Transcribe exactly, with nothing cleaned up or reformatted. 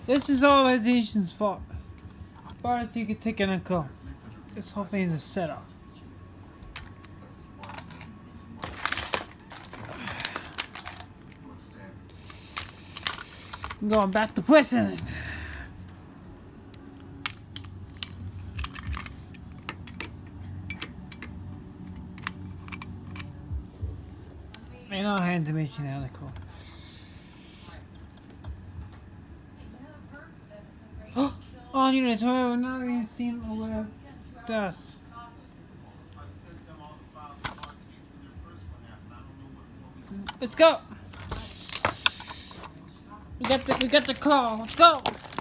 This is all Radiation's fault. But you can take it and go. This whole thing is a setup. I'm going back to prison. And I'll hand to mention the article. Oh, you know, so now you've seen all that dust. Let's go. We got the we got the call. Let's go.